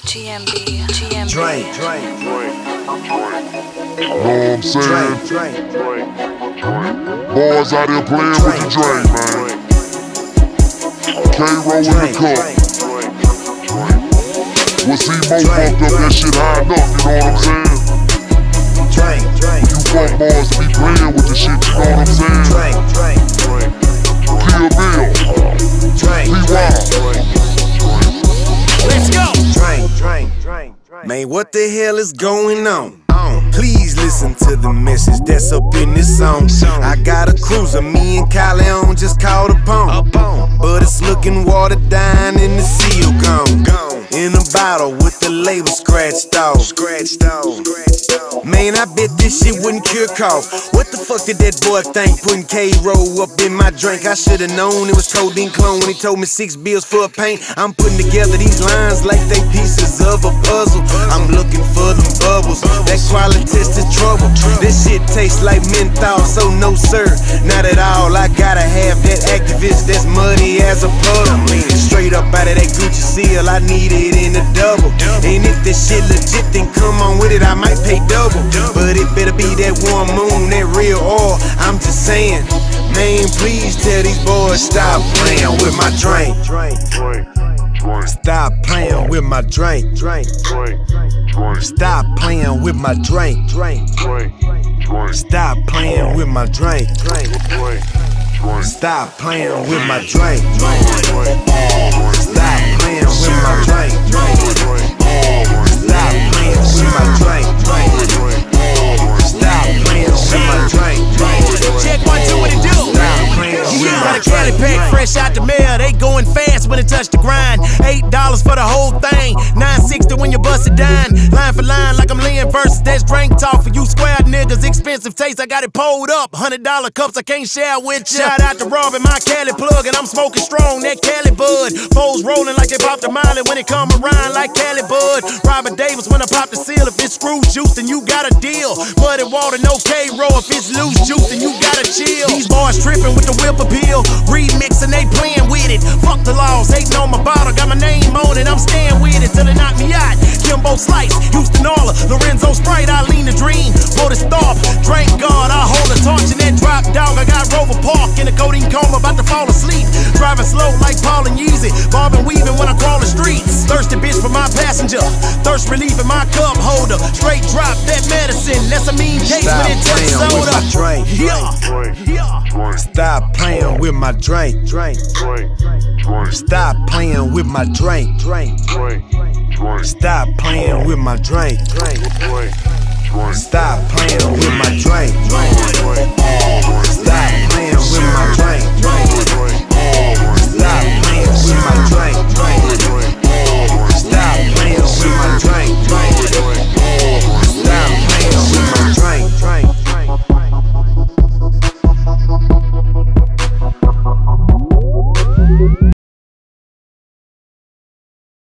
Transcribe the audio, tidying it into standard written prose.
GMB. Drink. Know what I'm saying? Boys out there playing with the drink, man. K-Roll in the cup. We'll see Mo fucked up that shit high enough, you know what I'm saying? You fuck boys be playing with the shit, you know what I'm saying? Kill Bill. P-Wild. Let's go! Man, what the hell is going on? Please listen to the message that's up in this song. I got a cruiser, me and Kylie on just called upon. But it's looking watered down and the seal gone. In a bottle with the label scratched off. Man, I bet this shit wouldn't cure cough. What the fuck did that boy think putting K-Roll up in my drink? I should've known it was codeine clone when he told me 6 bills for a paint. I'm putting together these lines like they pieces of a puzzle. I'm looking for them bubbles. That quality test is trouble. This shit tastes like menthol, so no sir, not at all. I gotta have that activist that's muddy as a puddle. Straight up out of that Gucci seal, I need it in a double. And if this shit legit, then come on with it, I might pay double. But it better be that warm moon, that real oil. I'm just saying, man, please tell these boys stop playing with my drink. Stop playing with my drink. Stop playing with my drink. Stop playing with my drink. Stop playing with my drink. Stop playing with my drink. Stop playing with my drink. Stop playing with my drink. Check 1, 2, what it do? Stop playing with my Got a Cali pack fresh out the mail. They going fast when it touch the grind. $8 for the whole thing. $9.60 when you bust it down. Line for line like I'm Lynn versus that's drink talk for you square niggas. Expensive taste, I got it pulled up. $100 cups I can't share with ya. Shout out to Robin, my Cali plug, and I'm smoking strong, that Cali bud. Foes rolling like they popped a molly when it come around like Cali bud. Robert Davis when I pop the seal. If it's screw juice, then you got a deal. Muddy water, no K-Roll. If it's loose juice, then you gotta chill. These boys tripping with the whip appeal. Remixing, they playing with it. Fuck the laws, hating on my bottle. Got my name on it, I'm staying with it till they knock me out. Kimbo Slice, Houston Orla, Lorenzo Sprite, I lean the dream. Motor Starp, Drink God, I hold a torch in that drop dog. I got Rover Park in a codeine coma, about to fall asleep. Driving slow like Paul and Yeezy, bobbing weaving when I crawl the streets. Thirsty bitch for my passenger, thirst relief in my cup holder. Straight drop that medicine, that's a mean case when it touch soda. Stop playing with my drink. Stop playing with my drink. Stop playing with my drink. Stop playing with my drink. Stop playing with my drink.